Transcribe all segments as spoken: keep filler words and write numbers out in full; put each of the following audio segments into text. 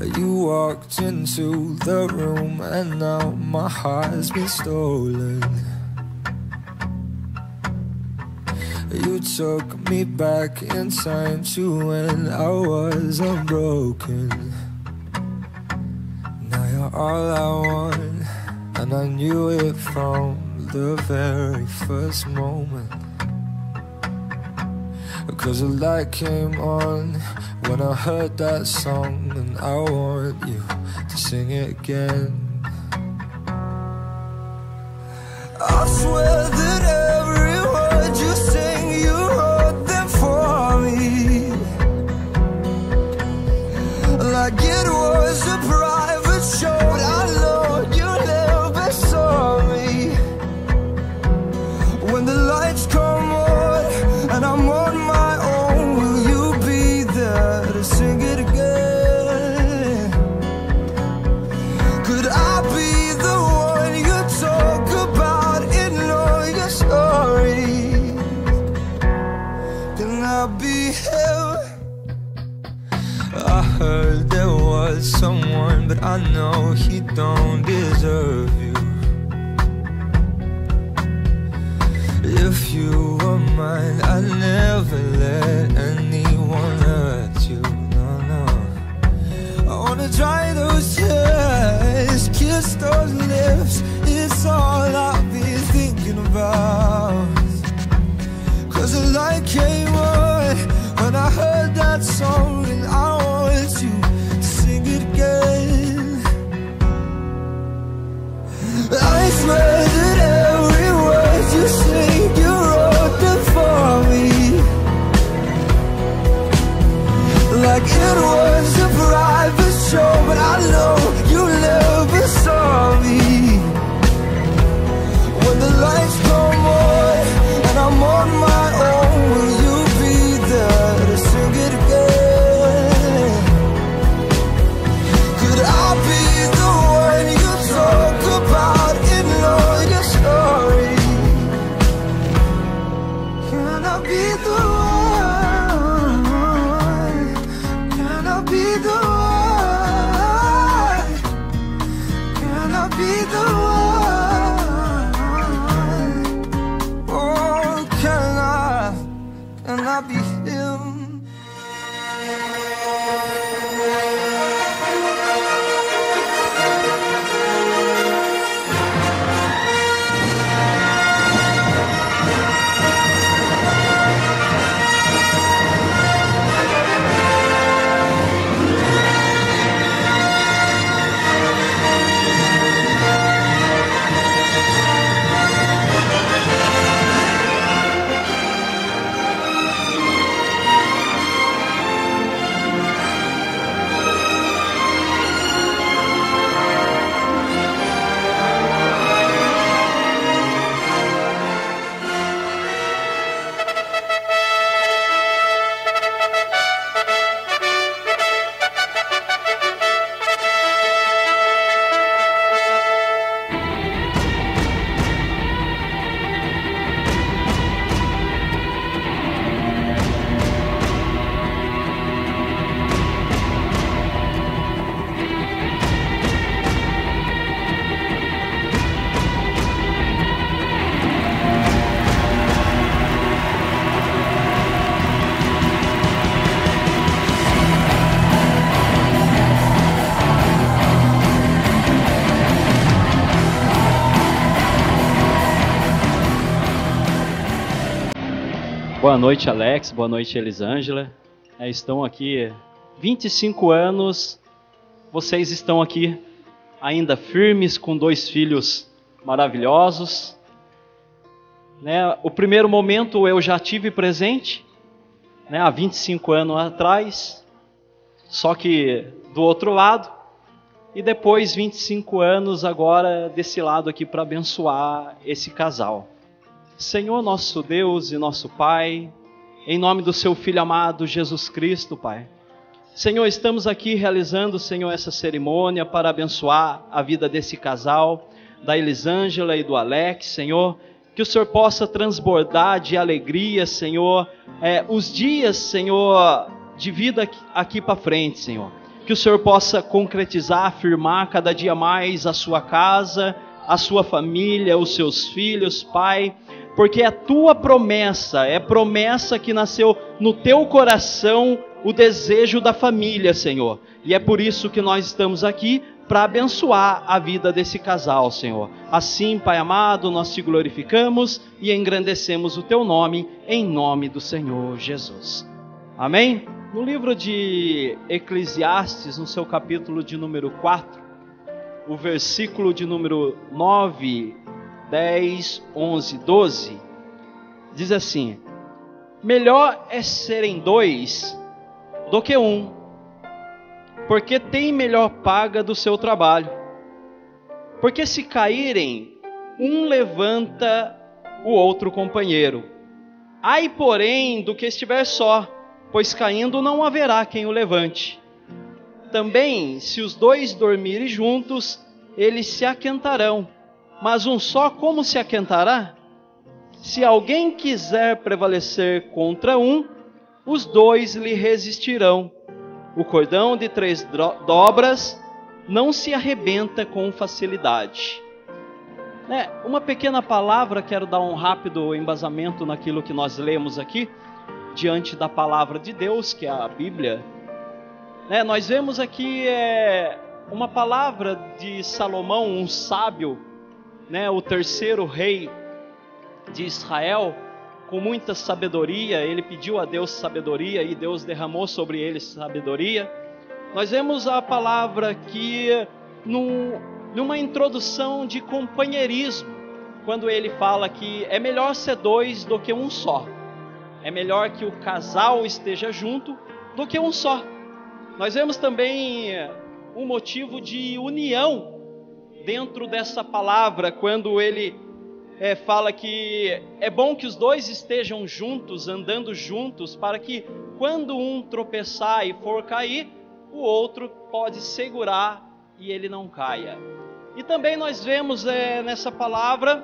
You walked into the room and now my heart's been stolen. You took me back in time to when I was unbroken. Now you're all I want, and I knew it from the very first moment. Cause the light came on when I heard that song, and I want you to sing it again. I swear that every word you sing, you wrote them for me, like it was a private show. I know you never saw me. When the lights come on and I'm on my own, will you be there to sing it again? Could I be the one you talk about in all your stories? Can I be him? I heard there was someone, but I know he don't deserve you. If you were mine, I'd never let anyone hurt you. No, no. I wanna dry those tears, kiss those lips. It's all I've been thinking about. Cause the light came on when I heard that song, and I want you to sing it again. I swear that every word you sing, you wrote them for me, like it was a private show. But I know you never saw me. When the lights come on and I'm on my own, will you be there to sing it again? Could I be the one you talk about in all your stories? Can I be the one? Can I be the one? Can I be the one? Oh, can I? Can I be him? Boa noite, Alex. Boa noite, Elisângela. É, estão aqui vinte e cinco anos. Vocês estão aqui ainda firmes com dois filhos maravilhosos. Né? O primeiro momento eu já tive presente, né, há vinte e cinco anos atrás, só que do outro lado. E depois vinte e cinco anos agora desse lado aqui para abençoar esse casal. Senhor nosso Deus e nosso Pai, em nome do seu Filho amado Jesus Cristo, Pai. Senhor, estamos aqui realizando, Senhor, essa cerimônia para abençoar a vida desse casal, da Elisângela e do Alex, Senhor. Que o Senhor possa transbordar de alegria, Senhor, é, os dias, Senhor, de vida aqui, aqui para frente, Senhor. que o Senhor possa concretizar, afirmar cada dia mais a sua casa, a sua família, os seus filhos, Pai, porque é tua promessa, é promessa que nasceu no teu coração o desejo da família, Senhor. E é por isso que nós estamos aqui, para abençoar a vida desse casal, Senhor. Assim, Pai amado, nós te glorificamos e engrandecemos o teu nome, em nome do Senhor Jesus. Amém? No livro de Eclesiastes, no seu capítulo de número quatro, o versículo de número nove, dez, onze, doze, diz assim: melhor é serem dois do que um, porque tem melhor paga do seu trabalho. Porque se caírem, um levanta o outro companheiro. Ai, porém, do que estiver só, pois caindo não haverá quem o levante. Também, se os dois dormirem juntos, eles se aquentarão. Mas um só como se aquentará? Se alguém quiser prevalecer contra um, os dois lhe resistirão. O cordão de três dobras não se arrebenta com facilidade. É, uma pequena palavra, quero dar um rápido embasamento naquilo que nós lemos aqui, diante da palavra de Deus, que é a Bíblia. É, nós vemos aqui é, uma palavra de Salomão, um sábio, né, o terceiro rei de Israel, com muita sabedoria. Ele pediu a Deus sabedoria e Deus derramou sobre ele sabedoria. Nós vemos a palavra aqui num, numa introdução de companheirismo, quando ele fala que é melhor ser dois do que um só. É melhor que o casal esteja junto do que um só. Nós vemos também um motivo de união dentro dessa palavra, quando ele é, fala que é bom que os dois estejam juntos, andando juntos, para que quando um tropeçar e for cair, o outro pode segurar e ele não caia. E também nós vemos é, nessa palavra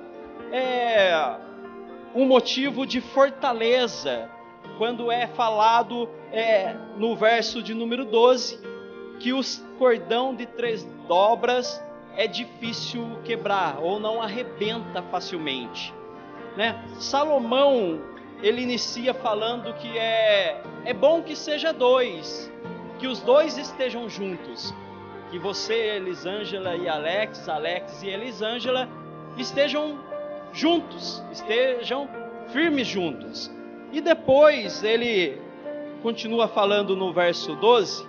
é, um motivo de fortaleza, quando é falado é, no verso de número doze, que o cordão de três dobras é difícil quebrar, ou não arrebenta facilmente, né? Salomão, ele inicia falando que é, é bom que seja dois, que os dois estejam juntos, que você, Elisângela e Alex, Alex e Elisângela, estejam juntos, estejam firmes juntos. E depois ele continua falando no verso doze,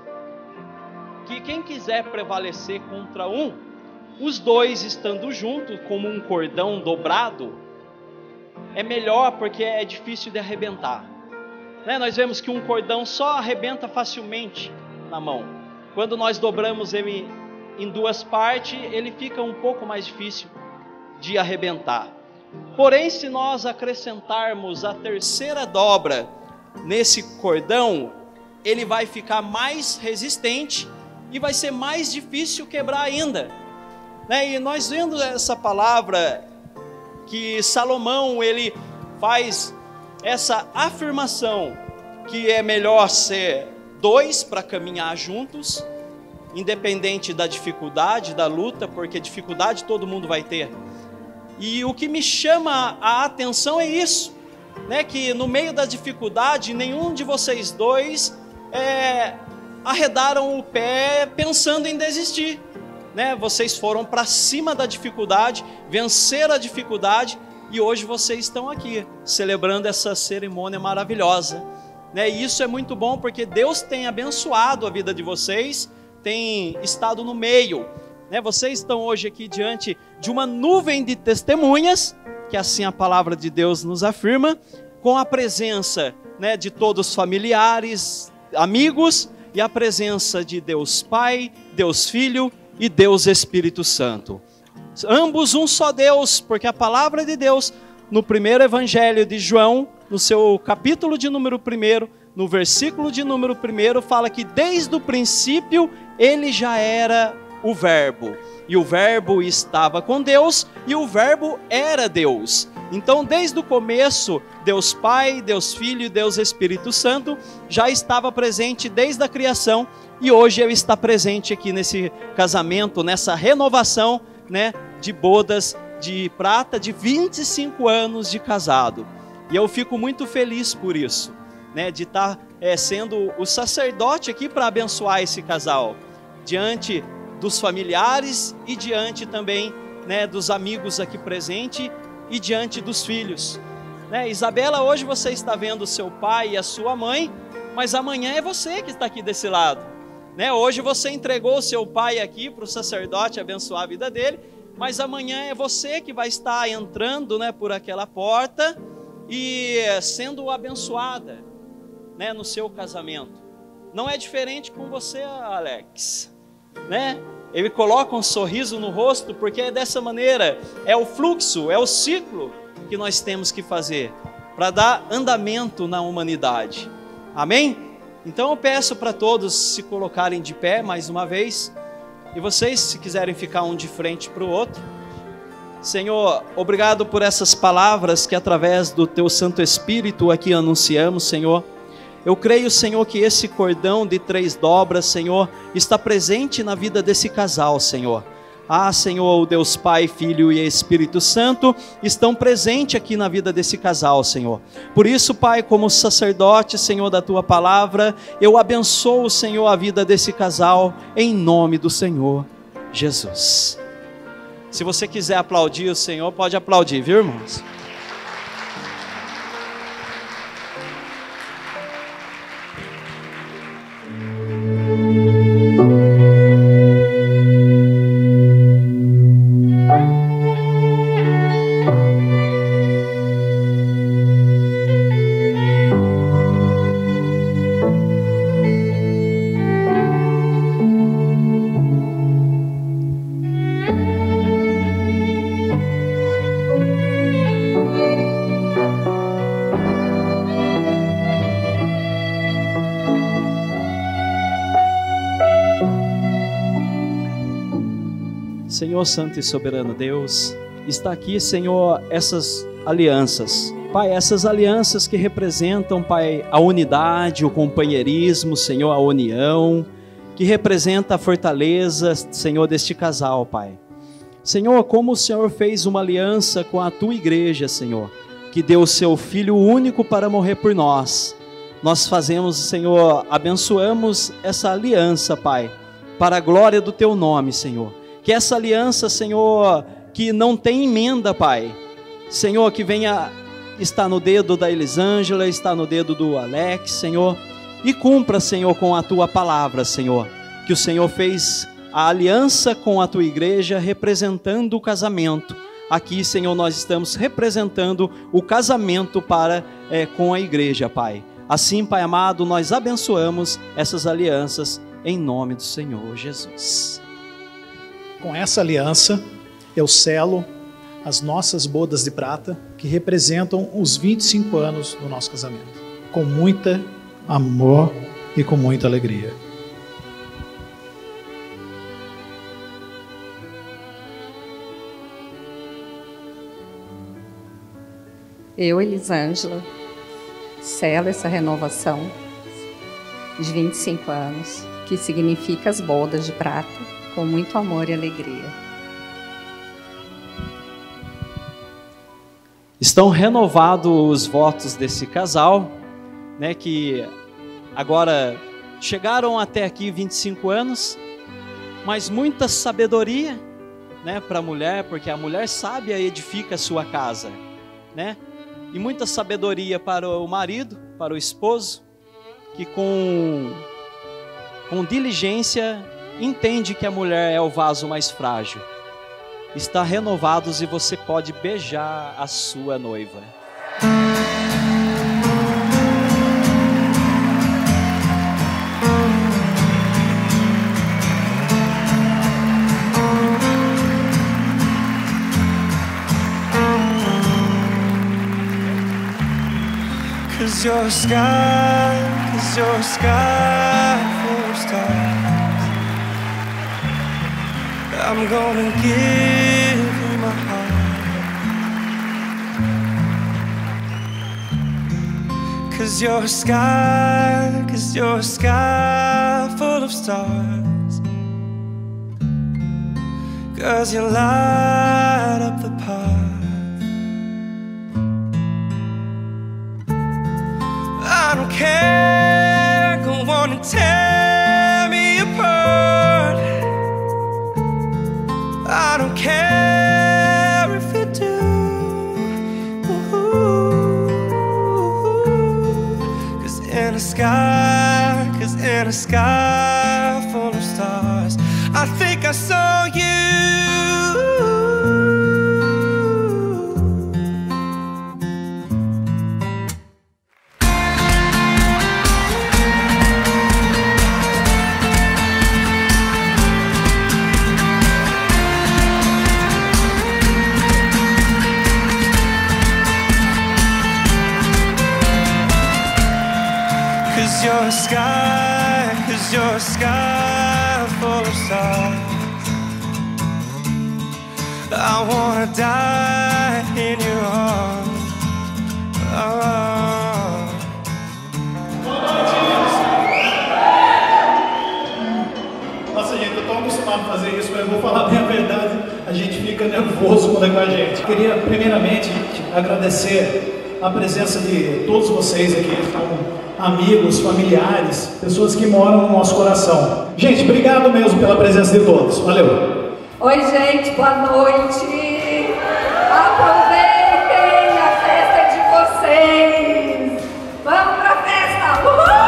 que quem quiser prevalecer contra um, os dois estando juntos, como um cordão dobrado, é melhor, porque é difícil de arrebentar, né? Nós vemos que um cordão só arrebenta facilmente na mão. Quando nós dobramos ele em duas partes, ele fica um pouco mais difícil de arrebentar. Porém, se nós acrescentarmos a terceira dobra nesse cordão, ele vai ficar mais resistente e vai ser mais difícil quebrar ainda, né? E nós vendo essa palavra que Salomão, ele faz essa afirmação que é melhor ser dois para caminhar juntos, independente da dificuldade, da luta, porque dificuldade todo mundo vai ter. E o que me chama a atenção é isso, né? Que no meio da dificuldade, nenhum de vocês dois é, arredaram o pé pensando em desistir, né? Vocês foram para cima da dificuldade, venceram a dificuldade, e hoje vocês estão aqui, celebrando essa cerimônia maravilhosa, né? E isso é muito bom, porque Deus tem abençoado a vida de vocês, tem estado no meio, né? Vocês estão hoje aqui diante de uma nuvem de testemunhas, que assim a palavra de Deus nos afirma, com a presença, né, de todos os familiares, amigos, e a presença de Deus Pai, Deus Filho e Deus Espírito Santo. Ambos um só Deus, porque a palavra de Deus, no primeiro evangelho de João, no seu capítulo de número primeiro, no versículo de número primeiro, fala que desde o princípio ele já era o Verbo. E o Verbo estava com Deus, e o Verbo era Deus. Então, desde o começo, Deus Pai, Deus Filho e Deus Espírito Santo já estava presente desde a criação, e hoje Ele está presente aqui nesse casamento, nessa renovação, né, de bodas de prata, de vinte e cinco anos de casado. E eu fico muito feliz por isso, né, de estar é, sendo o sacerdote aqui para abençoar esse casal, diante dos familiares e diante também, né, dos amigos aqui presentes e diante dos filhos. Né, Isabela, hoje você está vendo o seu pai e a sua mãe, mas amanhã é você que está aqui desse lado. Né, hoje você entregou o seu pai aqui para o sacerdote abençoar a vida dele, mas amanhã é você que vai estar entrando, né, por aquela porta e sendo abençoada, né, no seu casamento. Não é diferente com você, Alex, né? Ele coloca um sorriso no rosto porque é dessa maneira, é o fluxo, é o ciclo que nós temos que fazer para dar andamento na humanidade. Amém? Então eu peço para todos se colocarem de pé mais uma vez, e vocês, se quiserem ficar um de frente para o outro. Senhor, obrigado por essas palavras que através do Teu Santo Espírito aqui anunciamos, Senhor. Eu creio, Senhor, que esse cordão de três dobras, Senhor, está presente na vida desse casal, Senhor. Ah, Senhor, o Deus Pai, Filho e Espírito Santo estão presentes aqui na vida desse casal, Senhor. Por isso, Pai, como sacerdote, Senhor, da Tua palavra, eu abençoo, Senhor, a vida desse casal, em nome do Senhor Jesus. Se você quiser aplaudir o Senhor, pode aplaudir, viu, irmãos? Senhor Santo e Soberano Deus, está aqui, Senhor, essas alianças. Pai, essas alianças que representam, Pai, a unidade, o companheirismo, Senhor, a união, que representa a fortaleza, Senhor, deste casal, Pai. Senhor, como o Senhor fez uma aliança com a Tua igreja, Senhor, que deu o Seu Filho único para morrer por nós. Nós fazemos, Senhor, abençoamos essa aliança, Pai, para a glória do Teu nome, Senhor. Que essa aliança, Senhor, que não tem emenda, Pai, Senhor, que venha estar no dedo da Elisângela, está no dedo do Alex, Senhor, e cumpra, Senhor, com a Tua palavra, Senhor, que o Senhor fez a aliança com a Tua igreja, representando o casamento. Aqui, Senhor, nós estamos representando o casamento para é, com a igreja, Pai. Assim, Pai amado, nós abençoamos essas alianças em nome do Senhor Jesus. Com essa aliança, eu selo as nossas bodas de prata, que representam os vinte e cinco anos do nosso casamento, com muito amor e com muita alegria. Eu, Elisângela, selo essa renovação de vinte e cinco anos, que significa as bodas de prata, com muito amor e alegria. Estão renovados os votos desse casal, né, que agora chegaram até aqui vinte e cinco anos, mas muita sabedoria, né, para a mulher, porque a mulher sábia edifica a sua casa, né, e muita sabedoria para o marido, para o esposo, que com, com diligência entende que a mulher é o vaso mais frágil. Está renovados e você pode beijar a sua noiva. Cause you're a sky, cause you're a sky full of stars. I'm gonna give you my heart. 'Cause you're a sky, 'cause you're a sky full of stars. 'Cause you light up the path. I don't care, go on and tear me apart. I don't care if you do. Cause in a sky, cause in a sky full of stars, I think I saw you. Cause you're a sky, cause you're a sky full of stars. I wanna die in your arms. Oh. Nossa, gente, eu tô acostumado a fazer isso, mas eu vou falar bem a verdade, a gente fica nervoso quando é com a gente. Queria, primeiramente, agradecer a presença de todos vocês aqui, como amigos, familiares, pessoas que moram no nosso coração. Gente, obrigado mesmo pela presença de todos. Valeu! Oi, gente, boa noite! Aproveitem a festa de vocês! Vamos pra festa! Uhul!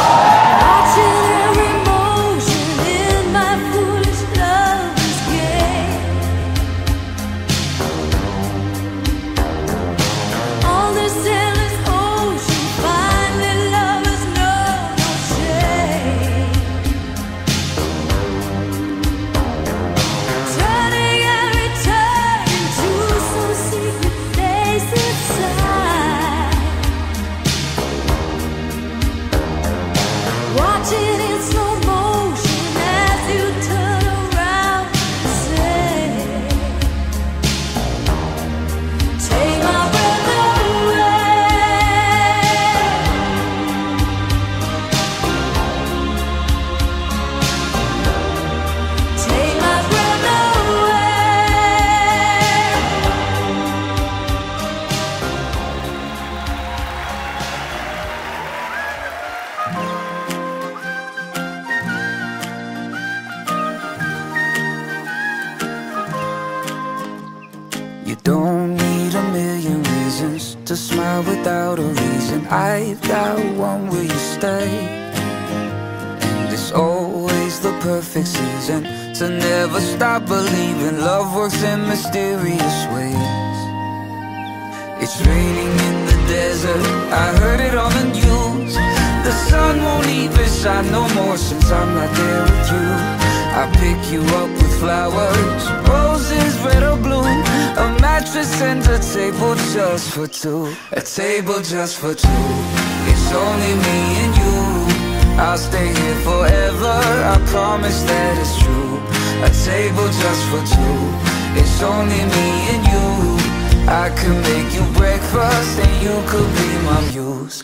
Don't need a million reasons to smile without a reason. I've got one, will you stay? And it's always the perfect season to never stop believing love works in mysterious ways. It's raining in the desert, I heard it on the news. The sun won't even shine no more since I'm not there with you. I pick you up with flowers, roses red or blue, a mattress and a table just for two. A table just for two. It's only me and you. I'll stay here forever, I promise that it's true. A table just for two. It's only me and you. I could make you breakfast and you could be my muse.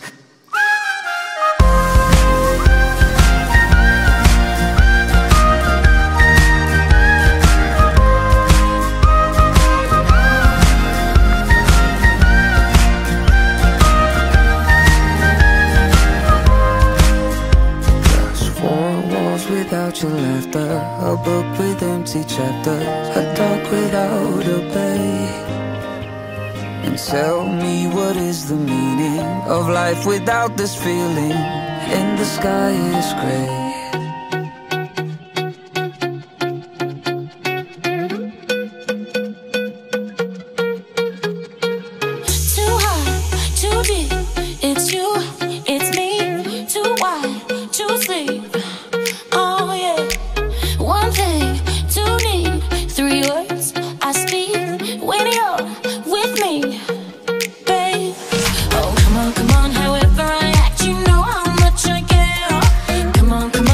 Without your laughter, a book with empty chapters, a dark without a bay. And tell me, what is the meaning of life without this feeling? And the sky is gray. Come on, come on, however I act, you know how much I care. Come on, come on.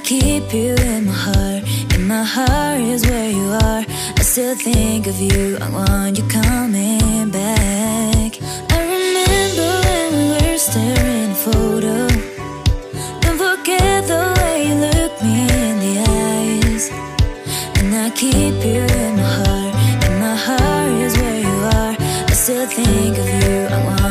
keep you in my heart. In my heart is where you are. I still think of you, I want you coming back. I remember when we were staring at a photo. Don't forget the way you look me in the eyes. And I keep you in my heart. In my heart is where you are. I still think of you, I want